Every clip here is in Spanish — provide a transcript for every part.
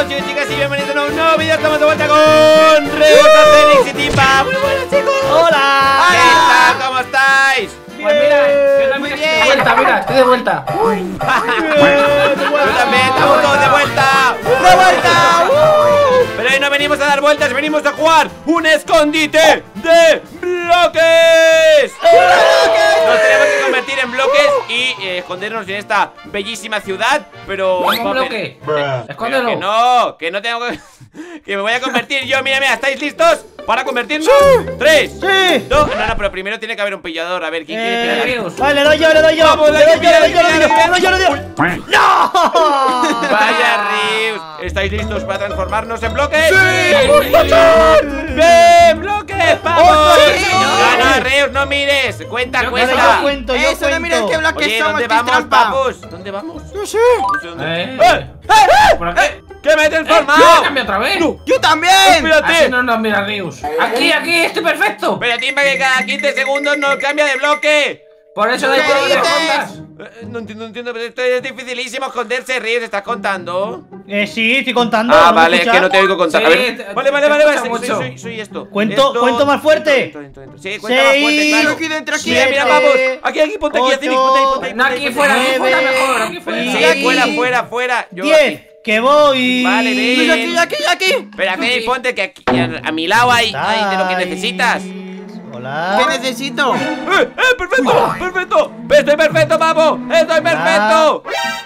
todos, chicos, chicas, y bienvenidos a un nuevo vídeo. Estamos de vuelta con Reus, Asterix y Timba. Muy buenos, chicos. ¡Hola! ¿Qué tal? ¿Cómo estáis? Pues mira, yo también estoy de vuelta, mira, estoy de vuelta. Yo también, estamos todos de vuelta. ¡De vuelta! Pero hoy no venimos a dar vueltas, venimos a jugar un escondite de bloques. Nos tenemos que convertir en bloques y escondernos en esta bellísima ciudad. Pero ¿Cómo un bloque? Escóndelo. que no tengo que... Que me voy a convertir yo, mira, mira, ¿estáis listos para convertirnos? Sí. 3, Sí. 2, no, pero primero tiene que haber un pillador. A ver, ¿quién quiere pillar? Reus. Vale, le doy yo. Vamos, Le dale, doy yo. pilla. ¡No! Vaya, Reus. ¿Estáis listos para transformarnos en bloques? ¡Sí! ¡Bien, bloques! ¡Vamos! Sí. Gana, Reus, no mires. Cuenta, Yo cuenta. Yo cuento. Eso, no mires qué bloques Oye, somos, ¿dónde que es vamos, trampa. papus? ¿Dónde vamos? No sé. No sé dónde. ¿Por aquí? ¡Que me he ¿Qué? transformado! Cambia otra vez. Yo también. Así ¡Espérate! no nos mira Reus. Aquí, estoy perfecto. Pero Timba, que cada 15 segundos nos cambia de bloque. Por eso da ¿Qué igual que dices? escondas. No entiendo, pero esto es dificilísimo esconderse, Reus, ¿estás contando? Sí, estoy contando. Ah, ¿no me vale, es escuchas? que no te oigo contar. A Sí, ver. te Vale, escucha mucho. soy esto. ¿Cuento más fuerte? Dentro. Sí, cuenta más fuerte, Seis. claro. Aquí, Sí, mira, vamos. Aquí, ponte aquí, Asterix, ponte ahí. No, aquí fuera mejor, aquí fuera. Sí, Aquí. fuera. Yo 10, aquí. que voy. Vale, ven. Aquí. Espera, Asterix, ponte que aquí, a mi lado hay de lo que necesitas. Hola. ¿Qué necesito? ¡Perfecto! ¡Estoy perfecto, papo! ¡Estoy perfecto!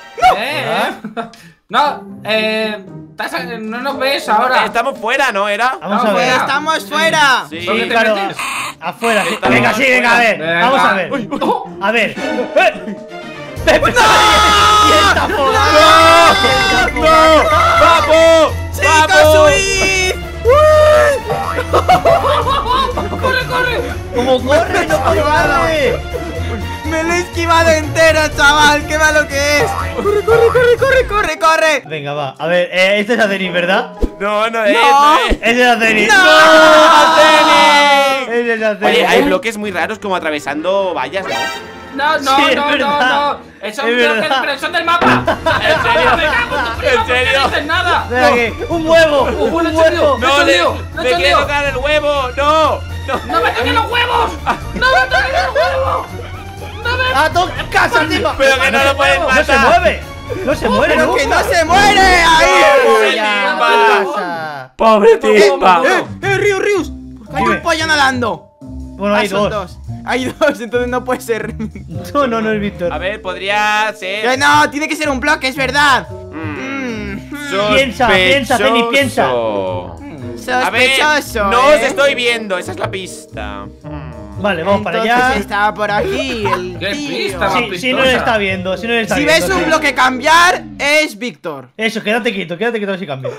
No, no nos ves ahora. Estamos fuera, ¿no? ¿Era? Vamos a No, ver. fuera. Estamos fuera. Sí. ¿Dónde Sí, te claro. metes? Afuera. Sí. Estamos Venga, sí, venga, a ver. Venga. Vamos a ver. A ver. ¡Pepe! ¡No! ¡Papo! ¡Chicos, huid! ¡Corre! ¡Como corre! ¡No puedo darle! Me lo he esquivado entero, chaval. Qué malo que es. Corre. Venga, va. A ver, este es Asterix, ¿verdad? No es. Ese es Asterix. ¡No! ¡Asterix! Ese es Asterix. Oye, hay bloques muy raros como atravesando vallas, ¿no? No. Sí, es verdad. Esos Es bloques verdad. pero son del mapa. ¿En serio? Me cago en tu prima, ¿En serio? No dices nada. Espera aquí. ¡Un huevo! ¡Un huevo! ¡No, le he hecho quiere lío. tocar el huevo! ¡No! ¡No me toques los huevos! ¡No me toques los huevos! ¡A tu casa, Timba! Pero que no lo pueden ¡No matar. se mueve! ¡No se muere Pero nunca! que no se muere. Ahí. ¡Pobre ¡Ya, Timba! a tu casa! ¡Pobre Timba! Rius. Hay Dime. un pollo nadando. Bueno, hay Son dos. Hay dos, entonces no puede ser. No es Víctor. A ver, podría ser... No, tiene que ser un bloque, es verdad. Piensa, Penny, piensa. A ver, Sospechoso. no os estoy viendo, esa es la pista. Vale, vamos para Entonces allá. estaba por aquí el ¿Qué tío. pista? Sí, si no le está viendo, si no le está Si viendo. ves un bloque cambiar, es Víctor. Eso, quédate quieto a ver si cambia.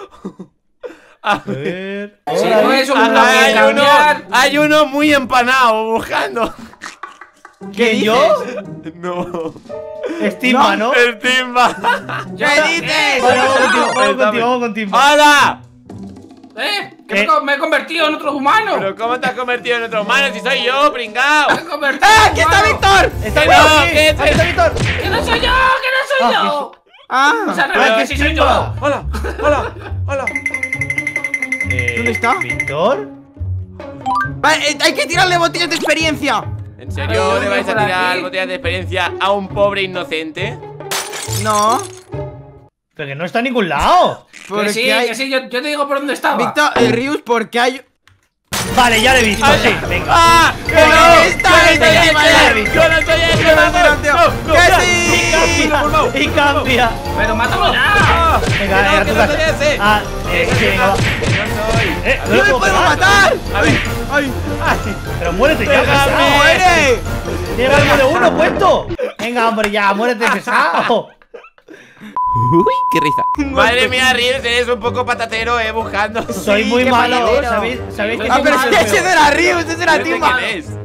A ver. Si Hola, no es un Víctor. bloque Hay uno muy empanado buscando. ¿Quién, yo? No. Es Timba, ¿no? El Timba. ¿Qué dices? Vale, vamos con Timba. ¡Hola! Que me he convertido en otro humano. ¿Pero cómo te has convertido en otro humano si soy yo, pringao? Me he convertido en ¡Aquí está humano. Víctor! Está Que Víctor, no, aquí. que es Aquí está Víctor. ¡Que no soy yo! ¡Que no soy yo! Ah, O sea, Ah, que que sí es soy Timba. yo. Hola. ¿Dónde está? ¿Víctor? vale, hay que tirarle botellas de experiencia. ¿En serio A ver, le vais a por tirar aquí. botellas de experiencia a un pobre inocente? No. Pero que no está en ningún lado. Que sí, hay... que sí, yo te digo por dónde estaba. Víctor, Rius, porque hay... Vale, ya lo he visto, sí, venga. ¡Ah! ¡Que Pero no! esta ¡Yo no es soy de ese! Valeria. ¡Yo no soy ese! ¡Vamos! ¡No! ¡Que sí! Y cambia. Pero mátalo ya. Venga, Que no, a que tu no soy casa. ¡ese! Ah, sí, venga, va. ¡Que no soy! No ¡No le me puedo puedo pegar. matar! A ver. ¡Ay! Pero muérete ya, Pégame. pesado. ¡Muere! Tiene algo de uno puesto. Venga, hombre, ya, muérete, pesado. ¡Uy, qué risa! Madre mía, Reus, eres un poco patatero, buscando. Soy muy qué malo, patatero. ¿sabéis que Ah, soy pero malo, ese no era Rius, ese era No sé Timba. quién es.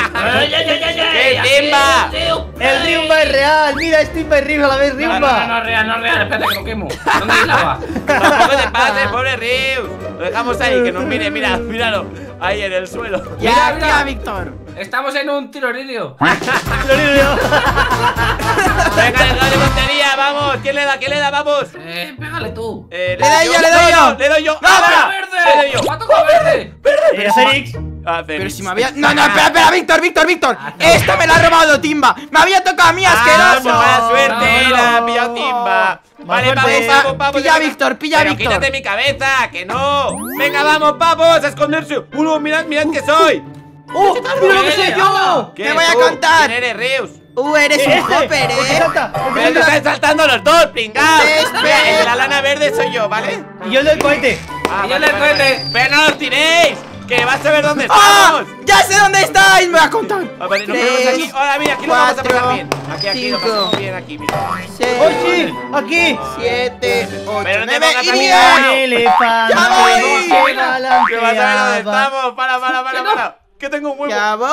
¡Qué Timba! El Rimba es real, mira, es Timba y Rimba a la vez, No Rimba. es real, espérate que lo quemo. ¿Dónde hay lava? Tampoco te pases, pobre Reus. Lo dejamos ahí, que nos mire, míralo. Ahí en el suelo. Ya, Mira. mira, Víctor. Estamos en un tirorilio. Venga, dejad de tontería, vamos. ¿Quién le ¿Quién le da? Vamos. Pégale tú. Le doy yo, le doy yo. Le doy yo. No, ¡Ahora! ¡Verde! Le doy yo. ¡Me ha tocado verde! Era Félix. Pero si me había... No, espera, Víctor. Esta me la ha robado Timba. Me había tocado a mí, asqueroso. Mala suerte, No. la ha pillado Timba. Vale, suerte. vamos. Pilla a Víctor, Pero quítate mi cabeza, que no. Venga, vamos, a esconderse. Mirad que soy. ¡Oh! ¡Mira lo que soy yo! ¿Qué Te voy a tú? contar. ¿Quién eres, Reus? Eres un hopper, el que salta, el que Pero te salta. están saltando los dos, pringados. Espera. El de la lana verde soy yo, ¿vale? Y yo el del cohete. Y el del cohete. Pero no los tiréis, que vas a ver dónde ¡Ah! estamos. ¡Ya sé dónde estáis! Me va a contar. Vale, nos vemos aquí. Hola, mira, aquí lo vamos a pasar bien. Aquí lo pasamos bien, aquí, mira. ¡Oh, sí! ¡Aquí! 7, 8, Pero no te 9 pongas y a 10. mirar. Un elefante. ¡Ya voy! Que vas a ver dónde estamos. Para. Que tengo un huevo.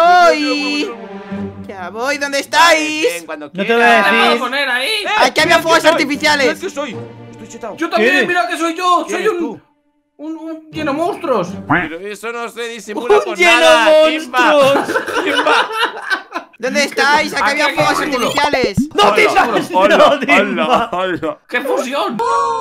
Ya voy, ¿dónde estáis? Ven, cuando No te voy a quieras. ¿Te puedo decir. poner ahí? Aquí había mira fuegos que soy. artificiales. Mira que soy. Estoy chetado. Yo también, ¿Qué? mira que soy yo. ¿Quién Soy eres tú? un lleno monstruos. Pero eso no se disimula con lleno nada, monstruos. Timba. ¿Dónde estáis? Aquí había Aquí, fuegos símbolo. artificiales. ¡No te salgas! ¡No, Timba! Hola. ¡Qué fusión!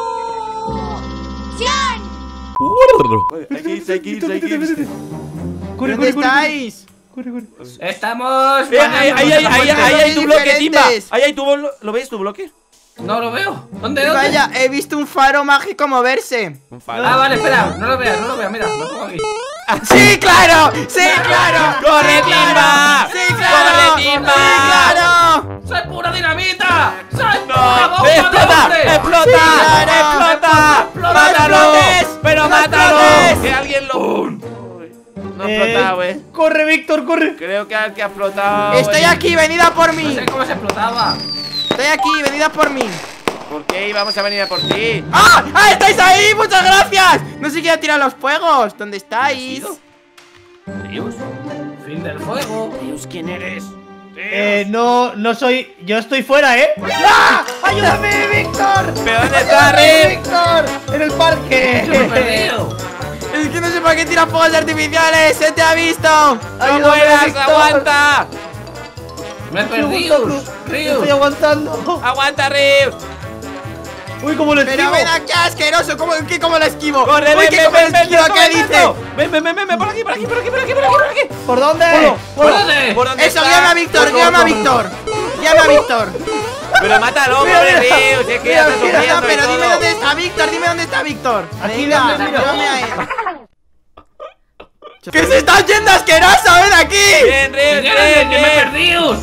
Hay que ir. Corre, ¿Dónde corre, corre. estáis? Corre. Estamos. Ahí hay tu bloque, Timba. diferentes. Ahí hay tu bloque. ¿Lo ves, tu bloque? No lo veo. ¿Dónde? Vaya, he visto un faro mágico moverse. Un Ah, vale, espera. No lo veas, mira, lo pongo aquí. ¡Sí, claro! ¡Sí, claro! ¡Corre, Timba! ¡Sí, claro! ¡Corre, Timba! ¡Sí, claro! ¡Soy pura dinamita! ¡Soy pura ¡No! bomba de ¡Explota! hombre! ¡Explota! Sí, claro. ¡Explota! ¡No ¡Mátalo! explotes! ¡Pero ¡No mátalo! explotes! ¡Que alguien lo... Uy, no ha explotado, ¡Corre, Víctor, corre! Creo que al que ha explotado... Estoy aquí, venid a por No mí. sé cómo se explotaba. Estoy aquí, venid a por mí. ¿Por qué íbamos a venir a por ti? ¡Ah! ¡Ah! ¡Estáis ahí! ¡Muchas gracias! No sé quién ha tirado los fuegos. ¿Dónde estáis? ¿Rius? Fin del fuego. ¿Rius quién eres? No soy... Yo estoy fuera, ¿eh? ¡Ah! ¡Ayúdame, Víctor! ¿Pero dónde está, ¡Ayúdame, Rius? Víctor! ¡En el Yo me he parque! perdido. Es que no sé para qué tira fuegos artificiales. ¡Se te ha visto! ¡No Ayúdame, mueras! Víctor. ¡Aguanta! Me he Estoy perdido. aguantando. Río. Estoy aguantando. ¡Aguanta, Rius! Uy, cómo lo Pero esquivo. ven aquí, asqueroso. ¿Cómo lo esquivo? ¡Corre, Uy, ven, ¿qué ven, cómo lo ven, ven! esquivo? ven, ¿Qué ven, dice? ven! ¡Por aquí! ¿Por dónde? ¿Por dónde? ¿Por dónde Eso, está? llama a Víctor, llama a Víctor. Llama a Víctor. Pero mátalo, Mira, pobre mira. Rius. Es que Mira, ya está mira, sufriendo No, y pero dime todo. dónde está Víctor, dime dónde está Víctor. Aquí, Venga, ¿dónde? Mira. llámame a él. ¡Que se está yendo asqueroso! ¡Ven aquí! Bien, Rius, ¡Que me he bien. perdido!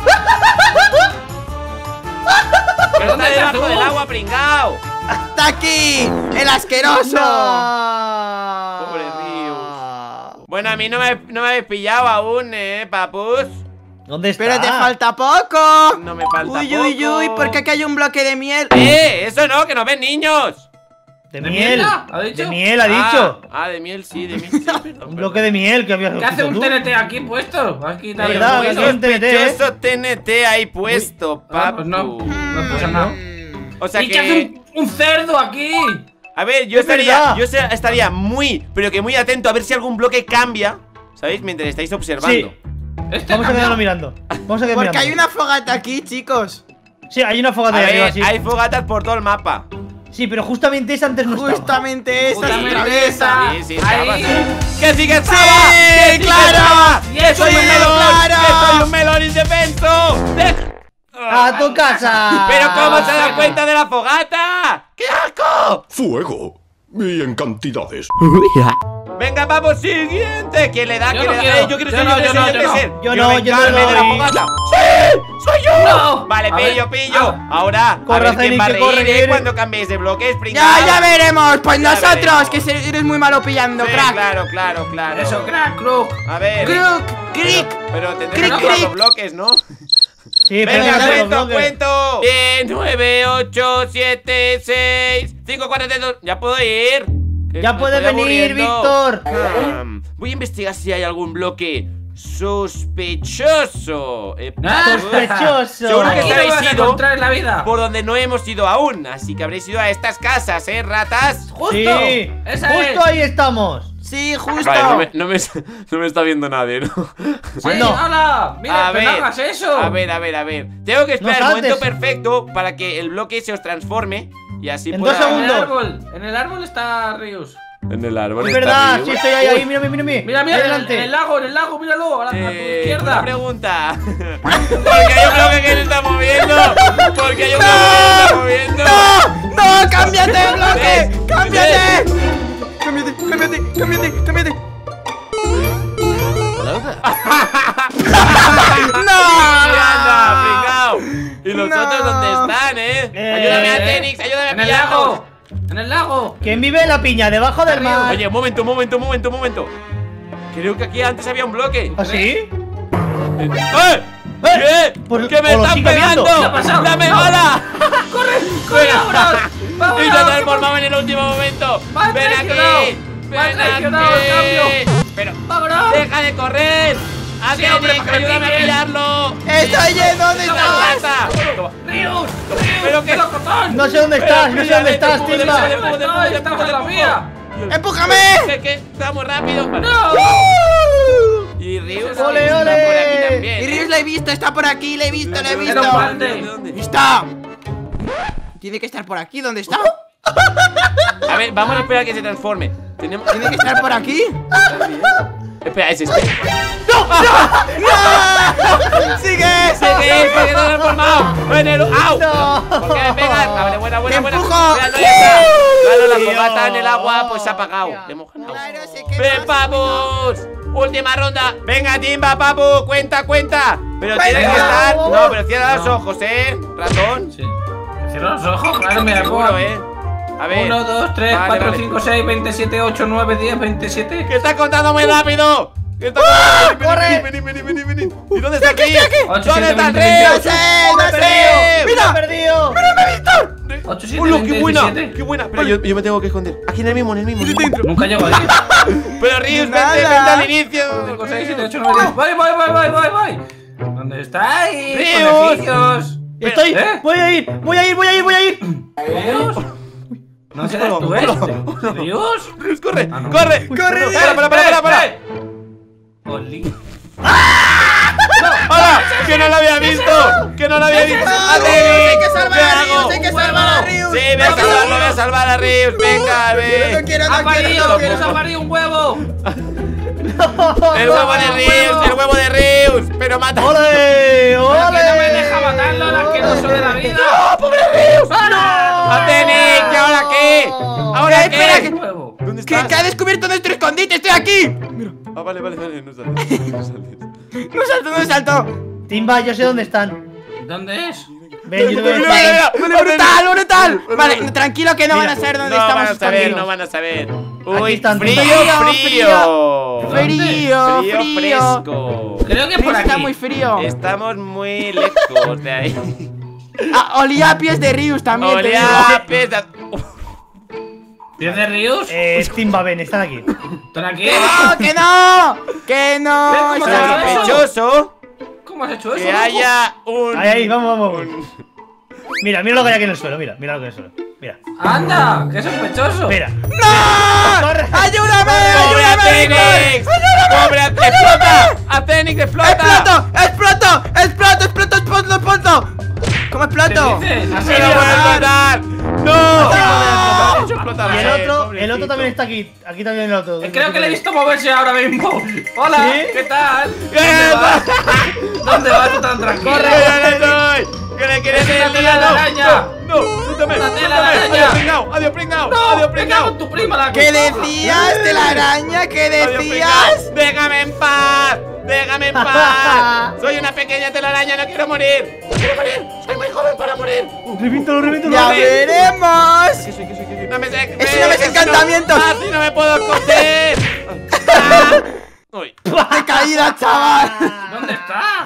¿Pero Está dónde estás debajo del tú? agua, pringao. ¡Está aquí! ¡El asqueroso! Pobre Bueno, a mí no me habéis pillado aún, papus. ¿Dónde está? Pero te falta poco. No me falta Uy, uy, poco. uy, porque aquí hay un bloque de miel. Eso no, que nos ven niños. De ¿De miel. mierda? ¿Ha dicho? De miel, ha dicho. De miel, sí, de miel, sí. Perdón, Un bloque de miel que habías ¿Qué hace un tú. TNT aquí puesto? Aquí está bien ¿Verdad? puesto. Aquí un TNT, ¿eh? Sospechoso TNT ahí puesto, Ah, papu. pues no pasa nada. O sea ¿Y qué hace un cerdo aquí? A ver, yo Es verdad. estaría muy, pero que muy atento a ver si algún bloque cambia, ¿sabéis? Mientras estáis observando. Sí. Vamos a quedarnos mirando. Vamos a quedar Porque mirando. hay una fogata aquí, chicos. Sí, hay una A fogata de arriba, ver, sí. hay fogatas por todo el mapa. Sí, pero justamente esa antes no estaba. Justamente esta Justamente otra vez. esa. Sí, sí, Ahí. estaba, sí. ¡Que sí que estaba! ¡Sí, ¡Que sí que claro! estaba! Y ¡Que eso soy un es melón! claro. ¡Que soy un melón indefenso! ¡A tu casa! ¿Pero cómo se da cuenta de la fogata? ¡Qué asco! Fuego. Y en cantidades. Venga, vamos, siguiente. ¿Quién le da? Yo ¿Quién no le da? quiero. Yo quiero Yo ser, no, yo quiero yo ser, no, yo quiero yo ser. no. Quiero Yo no vengarme doy. de la fogata. ¡Sí! ¡Soy yo! No. Vale, A ver. pillo. Ahora, Corre, a ver quién Zenith, va a que corre, reír, que viene. cuando cambiéis de bloques, pringao. Ya veremos. Pues Ya nosotros, veremos. que eres muy malo pillando, Sí, crack. claro. Eso, crack, crook. A ver. Crook, crick. Pero tendremos Cric, que jugar cric. los bloques, ¿no? Sí, pero Venga, no sé los bloques. cuento. 10, 9, 8, 7, 6, 5, 4, 3, 2. Ya puedo ir. Que Ya me puedes estoy venir, aburriendo. Víctor. Voy a investigar si hay algún bloque sospechoso. Sospechoso. Seguro que Aquí no habéis vas a ido encontrar en la vida. por donde no hemos ido aún. Así que habréis ido a estas casas, ratas. Justo. Sí, Esa justo es. ahí estamos. Sí, justo. Vale, no me está viendo nadie, ¿no? Sí, No. ¡Hala! Mira, A pero no ver, hagas eso. A ver. Tengo que esperar No el momento saltes. perfecto para que el bloque se os transforme y así En pueda... 2 segundos. En el árbol está Rius. En el árbol. Es está verdad, Ryu. sí, estoy ahí, mírame. Mira, Ahí en delante. el lago, míralo. A tu Una izquierda. pregunta. Porque hay un bloque que se está moviendo. Porque hay un bloque que se está moviendo. ¡No! ¡Cámbiate de bloque! ¿Ves? ¡Cámbiate! ¿Ves? ¡Cámbiate! ¡No! ¡Anda, pringao! ¿Y los No. otros dónde están, Ayúdame a Tenix, ayúdame a En el pillarlos. lago. En el lago. ¿Quién vive en la piña? Debajo del mar. Oye, un momento. Creo que aquí antes había un bloque. ¿Ah, sí? ¿Qué? Pues- ¡Que me o lo están sigue viendo. pegando! ¿Qué ha pasado? ¡La megala! ¡Corre, Venga. vámonos! ¡Vámonos! Y se transformaba en el último momento. Me ha ¡Ven traicionado. aquí! Me ha ¡Ven traicionado el aquí! cambio. Pero ¡Vámonos! deja de correr. Sí, hombre, Tenix, para que ayúdame a pillen. pillarlo. ¡Estoy yendo! ¿Dónde ¡Esta estás? rata! ¡Rius! ¿Pero qué? ¡Melocotón! No sé dónde estás, no sé dónde estás, Timba. ¡Estamos en la vía! ¡Empújame! ¿Qué? ¡Estamos rápido! Vale. ¡No! Y Rius Ole, está ole. por aquí también. Y Rius la he visto, está por aquí, le he visto. Era un balde. ¿Dónde? ¡Está! Tiene que estar por aquí, ¿dónde está? A ver, vamos a esperar a que se transforme. Tiene que estar por aquí. Espera, es este. ¡Sigue! ¡Sigue! ¿Por qué no lo he transformado? ¡En el... ¡Au! No. ¿Por qué me pegas? Vale, buena. ¡Te empujo! Mira, no, ya está. Claro, la Tío. fogata en el agua pues se ha apagado. Le hemos ganado. Claro, sé que ¡Ven, papus! Última ronda. Venga, Timba, papu. Cuenta. Pero Venga. tienes que estar... Vamos. No, pero cierra los ojos, ratón. Sí. Cierra los ojos, claro, mira. Seguro, A ver. 1, 2, 3, Vale, 4, vale. 5, 6, 27, 8, 9, 10, 27. ¡Que está contando muy rápido! ¡Que está contando! ¡Corre! Vení. ¿Y dónde está el Río? 8, ¿Dónde 7, está el 20, Río? 28. ¡No sé! ¡Me he perdido! 8, 7, ¡Hola, 20, qué buena! 17. ¡Qué buena! Pero yo me tengo que esconder. Aquí en el mismo. Nunca llego ahí. Pero Rius, Nada. vente al inicio. 5, 6, 7, 8, 9, 10. Voy. ¿Dónde estáis? Rius. Conejillos. Estoy. ¿Eh? Voy a ir. ¿Rius? No serás tú este. ¿Rius? Rius, corre. Ah, no. ¡Corre! ¡Corre, ¡Para! Oli. ¡Hola! ¡Que no lo había visto! ¡Que no lo había visto! ¡Ah, ¡Rius! hay que salvar ¿Qué a Rius! hago? ¡Hay que salvar a Rius! Sí, voy a salvar a Rius. Venga, ve. No quiero, ¡Ha parido! ¡Quiero tampoco. salvar un huevo! El huevo de Rius. Pero mata. ¡Ole! ¡Pero que no me ¡Ole! deja matarlo, el asqueroso de la vida! ¡A Tenix! ¿Y ahora qué? ¿Ahora Espera, qué? ¡Un huevo! ¿Dónde ¡Que estás? ha descubierto nuestro escondite! ¡Estoy aquí! Ah, vale, no saltes. No salto. Timba, yo sé dónde están. ¿Dónde es? Ven, yo te voy a Mira, decir. ¡Brutal! Vale, tranquilo que no van a saber dónde No estamos van a saber, escondidos. no van a saber. Aquí Uy, están. frío. Frío, Fresco. Creo que es por Está aquí. muy frío. Estamos muy lejos de ahí. Ah, olía a pies de Rius también. te digo. Olea, pesa. ¿Pies de Rius? Timba, ven, están aquí. ¿Están aquí? ¡Que no! ¡Que no! ¿Ves cómo Está se ve eso? Sospechoso ¿Cómo has hecho eso? que loco? haya un. Ahí, vamos. Mira lo que hay aquí en el suelo, mira lo que hay en el suelo. Mira. ¡Anda! ¡Qué sospechoso! Mira. ¡No! ¡Corre! ¡Ayúdame! ¡Pobre ¡Ayúdame! Atenix! ¡Pobre Atenix! ¡Explota! ¡Atenix, explota! ¡Exploto! ¿Cómo exploto? ¿Qué dices? ¡Se lo voy a explotar! ¡No! Y el otro también está aquí. Aquí también el otro. Creo que le he visto moverse ahora mismo. Hola, ¿Sí? ¿qué tal? ¡Eh, ¿Dónde vas tú tan tranquilo? ¡Corre, ya no estoy! ¡Que le quieres ¡Es una decir tela de araña! ¡No! ¡Suéltame! ¡Una tela de ¡Suéltame! araña! ¡Adiós, pringao! ¡No! ¡Adiós, ¡Me pringao! cago en tu prima la ¿Qué decías de la araña? ¿Qué ¡Adiós, decías? pringao! ¡Déjame en paz! ¡Déjame en paz! Soy una pequeña telaraña, no quiero morir. ¡No quiero morir! ¡Soy muy joven para morir! Revíntalo. ¡Ya veremos! ¡No me sé! ¡Eso no es encantamientos! ¡Así no me puedo esconder! ¡Ah! ¡Uy! ¡De caída, chaval! ¿Dónde estás?